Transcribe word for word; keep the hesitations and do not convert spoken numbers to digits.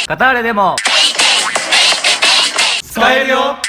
カターレでも使えるよ。